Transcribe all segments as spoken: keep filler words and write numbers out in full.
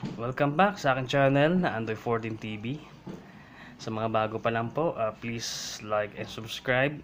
Welcome back sa aking channel na Andoy fourteen T V. Sa mga bago pa lang po, uh, please like and subscribe.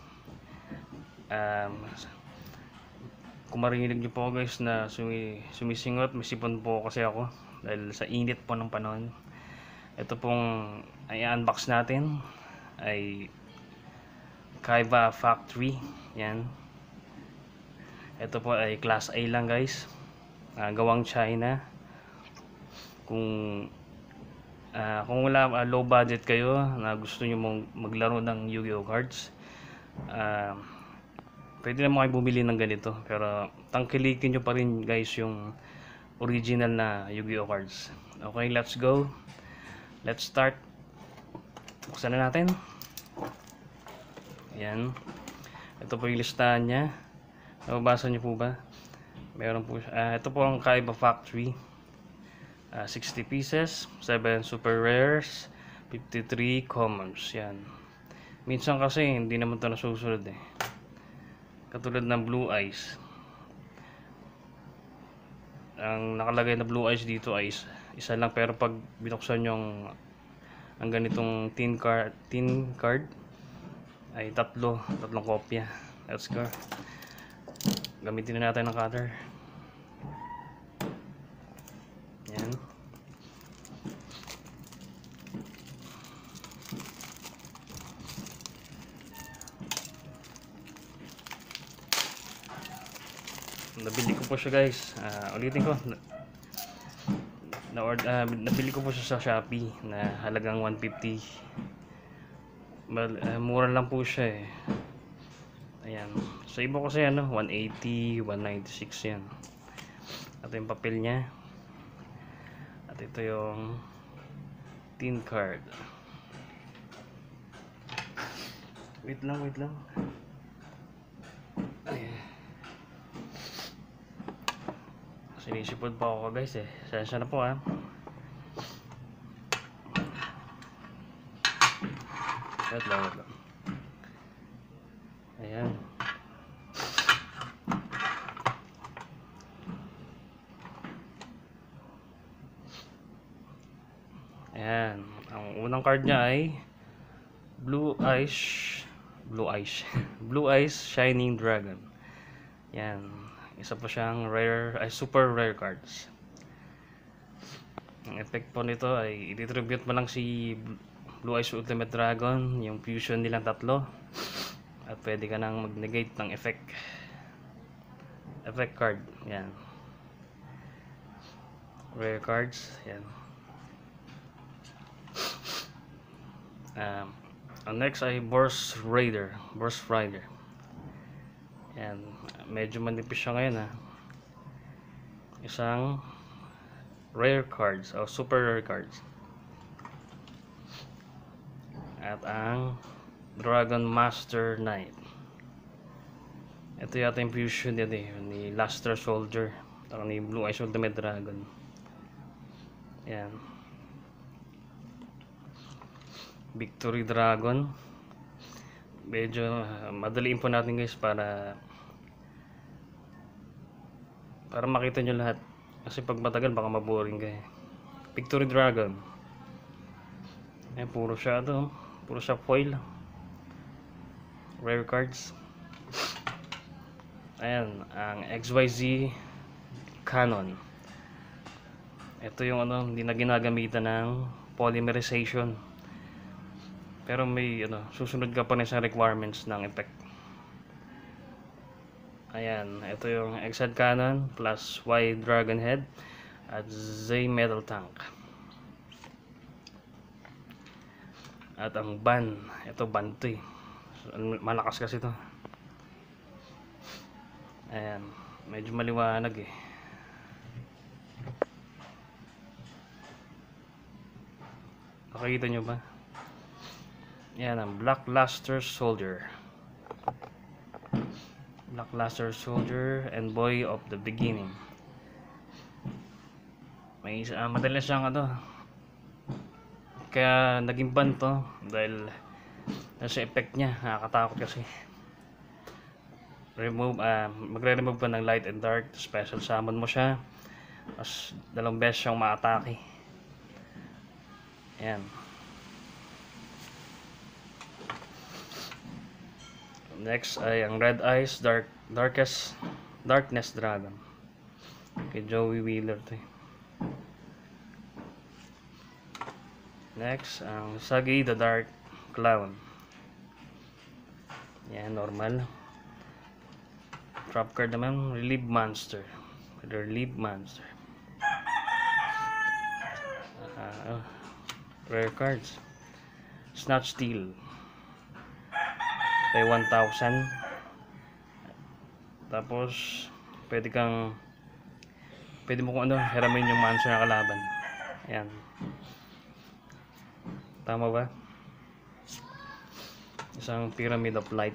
Um, kung marinig niyo po guys na sumi, sumisingot, may sipon po kasi ako dahil sa init po ng panahon. Ito pong i-unbox natin ay Kaiba Factory. Yan. Ito po ay class A lang guys. Uh, gawang China. Kung uh, kung wala uh, low budget kayo na gusto niyo mong maglaro ng Yu-Gi-Oh cards, uh, pwede naman kayo bumili ng ganito, pero tangkilikin nyo pa rin guys yung original na Yu-Gi-Oh cards. Okay, let's go. Let's start. Buksan na natin. Ayan. Ito po yung listahan nya. Nababasa nyo po ba? Meron po uh, ito po ang Kaiba Factory. Uh, sixty pieces, seven super rares, fifty-three commons. Yan. Minsan kasi hindi naman ito nasusunod eh. Katulad ng Blue Eyes. Ang nakalagay na Blue Eyes dito ay isa, isa lang, pero pag binuksan yung ang ganitong tin card, tin card ay tatlo, tatlong kopya. Let's go. Gamitin na natin ng cutter. Yan. Nabili ko po siya guys. Uh, ulitin ko. Na, uh, nabili ko po siya sa Shopee na halagang one fifty. Mal, uh, mura lang po siya eh. Ayan. Sa iba kasi ano, one eighty, one ninety-six yan. Ito yung papel niya. At ito yung tin card. Wait lang, wait lang. Sinisipod pa ako guys eh. Sensya na po ah. Wait lang, wait lang. Ayan. Ayan. Ang unang card niya ay Blue Eyes Blue Eyes Blue Eyes Shining Dragon. Yan. Isa po siyang rare, ay super rare cards. Ang effect po nito ay i-distribute mo lang si Blue Eyes Ultimate Dragon, yung fusion nilang tatlo. At pwede ka nang mag-negate ng effect. Effect card. Yan. Rare cards. Yan. Um, ang next ay Burst Raider. Burst Rider. Yan. Medyo manipis siya ngayon ha. Isang rare cards o super rare cards. At ang Dragon Master Knight. Ito yata yung fusion din eh, ni Luster Soldier at ni Blue Eyes Ultimate Dragon. Yan. Victory Dragon. Medyo uh, madaliin po natin guys para para makita nyo lahat, kasi pag matagal baka maboring kayo. Victory Dragon. Ayan, puro siya ito. Puro siya foil. Rare cards. Ayan, ang X Y Z Cannon. Ito yung ano, hindi na ginagamitan ng polymerization. Pero may ano, susunod ka pa rin sa requirements ng effect. Ayan, ito yung X-Head Cannon plus Y Dragon Head at Z Metal Tank. At ang ban, ito ban to eh. Malakas kasi ito. Ayan, medyo maliwanag eh. Nakikita nyo ba? Yan ang Black Luster Soldier. Black Luster Soldier and Boy of the Beginning. May uh, madalas siyang ano. Kaya naging ban to dahil nasa effect niya, nakakatakot kasi. Remove, uh, magre-remove pa ng light and dark, special summon mo siya. Mas dalawang beses siyang ma-atake. Ayan. Next ay ang Red Eyes Dark Darkest Darkness Dragon. Kay Joey Wheeler to. Next ang Sagi the Dark Clown. Yan, normal. Trap card naman, Relieve Monster. Relieve Monster. Uh, rare cards. Snatch Steal. Pay one thousand. Tapos, pwede kang pwede mo kung ano, hiramin yung monster na kalaban. Ayan. Tama ba? Isang Pyramid of Light.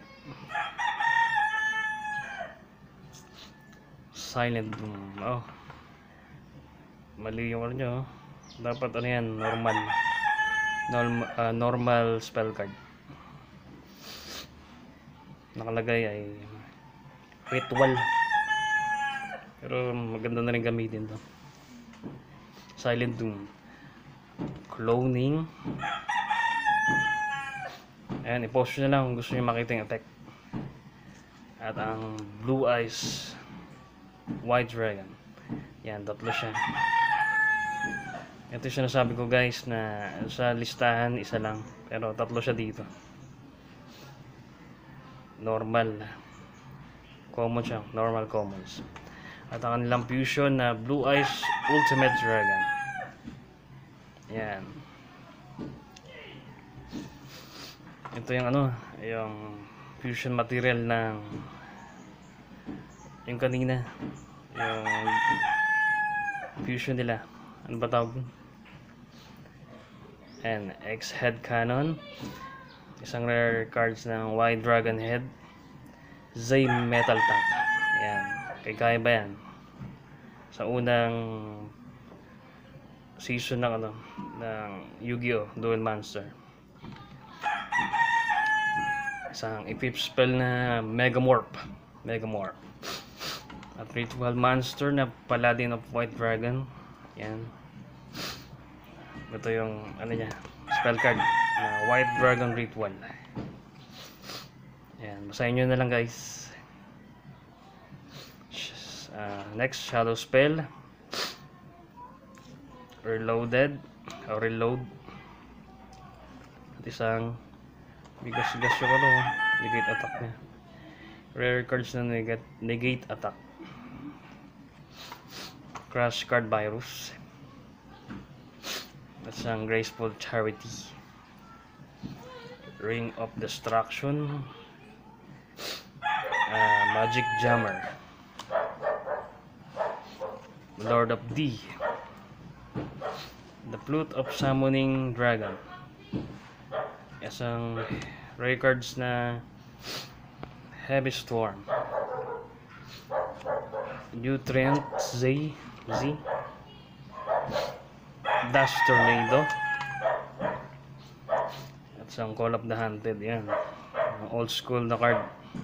Silent Doom. Oh. Mali yung ano nyo. Dapat ano yan, normal. Normal, uh, normal spell card. Nakalagay ay ritual. Pero maganda na rin gamitin to. Silent Doom. Cloning. Ayan, i-post nyo na lang kung gusto nyo makita yung effect. At ang Blue Eyes White Dragon. Yan, tatlo siya. Ito yung sinasabi ko guys na sa listahan isa lang. Pero tatlo siya dito. Normal. Common siya. Normal commons. At ang kanilang fusion na Blue Eyes Ultimate Dragon. Yan. Ito yung ano, yung fusion material ng yung kanina, yung fusion nila. Ano ba tawag? And X-Head Cannon. Isang rare cards ng White Dragon Head. Zay Metal Tank. Ayan. Kaya kaya ba yan? Sa unang season ng ano, ng Yu-Gi-Oh! Duel Monster. Isang equip spell na Megamorph. Megamorph. At ritual monster na Paladin of White Dragon. Yan. Ito yung ano niya, spell card na White Dragon Ritual. Yan, basahin nyo na lang guys. Uh, next, Shadow Spell. Reloaded. O reload. At isang bigas-gas yung ano, negate attack niya. Rare cards na negate, negate attack. Crash Card Virus. That's ang Graceful Charity. Ring of Destruction. Uh, Magic Jammer. Lord of D. The Flute of Summoning Dragon. Isang rare cards na Heavy Storm. Nutrient Z Z Dash Tornado. At isang Call of the Hunted. Yan, old school na card,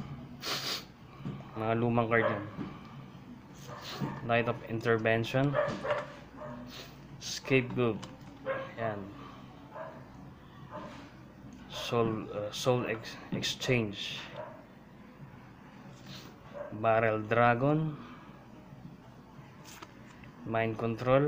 mga lumang card yan. Light of Intervention. Scapegoat. Yan, Soul, uh, Soul ex Exchange. Barrel Dragon. Mind Control.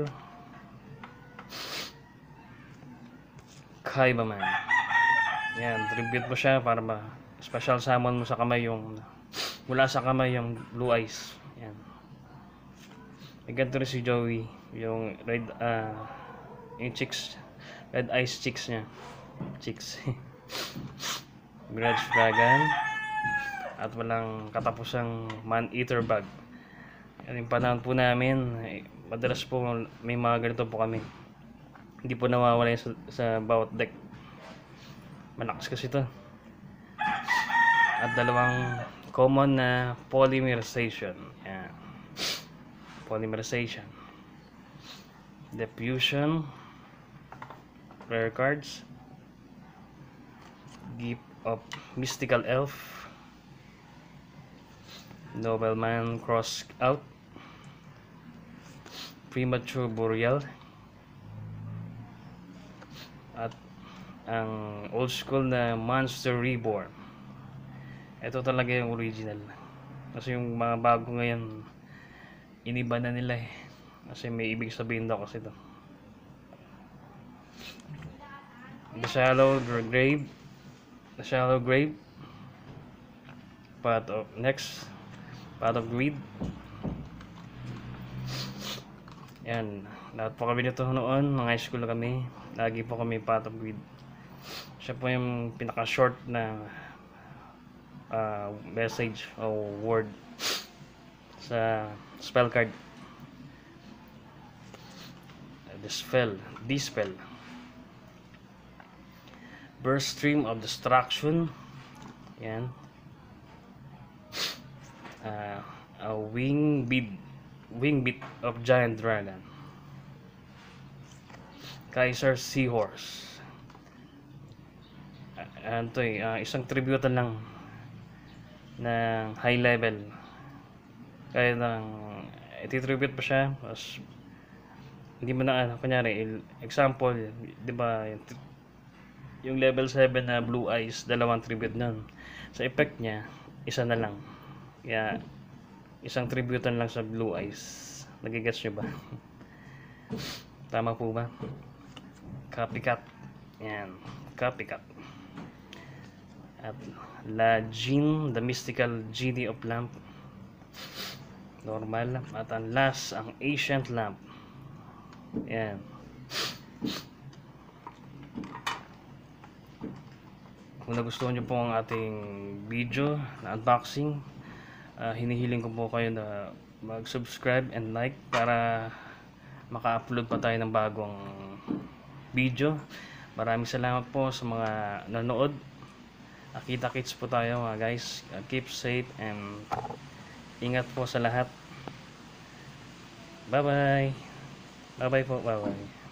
Kaibaman. Yan, tribute mo siya para ma special summon mo sa kamay yung mula sa kamay yung Blue Eyes. Yan. May ganito rin si Joey, yung red uh, yung chicks, Red Eyes chicks niya. Chicks. Mirage Dragon. At walang katapusang Man-Eater Bag. Yan yung panahon po namin, eh, madalas po may mga ganito po kami. Hindi po nawawala sa, sa bawat deck. Malakas kasi ito. At dalawang common na Polymerization. Yan. Polymerization. Diffusion. Rare cards. Gift of Mystical Elf. Nobleman Cross Out. Premature Burial. At ang old school na Monster Reborn. Ito talaga yung original. Kasi yung mga bago ngayon, iniba na nila eh. Kasi may ibig sabihin daw kasi ito. The Shallow Grave. The Shallow Grave. Path of next. Path of Greed. Yan. Lahat po kami nito noon. Mga high school kami. Lagi po kami Path of Greed. Siya po yung pinaka-short na uh, message o word sa spell card. Dispel, dispel. Burst stream of destruction. Yan. Uh, a wing beat, wing beat of giant dragon. Kaiser Seahorse. Ano to eh, uh, isang tributan lang ng high level. Kaya nang ititribute pa siya, mas hindi mo na ano, kunyari, example, di ba, yung, yung level seven na Blue Eyes, dalawang tribute nun. Sa effect niya, isa na lang. Kaya, isang tributan lang sa Blue Eyes. Nagigets nyo ba? Tama po ba? Copycat. Yan, copycat. At La Jean, the mystical genie of lamp. Normal. At ang last, ang ancient lamp. Yan. Kung nagustuhan nyo po ang ating video na unboxing, uh, hinihiling ko po kayo na mag-subscribe and like para maka-upload pa tayo ng bagong video. Maraming salamat po sa mga nanood. Kita-kits po tayo mga guys. Keep safe and ingat po sa lahat. Bye bye. Bye bye po. Bye bye.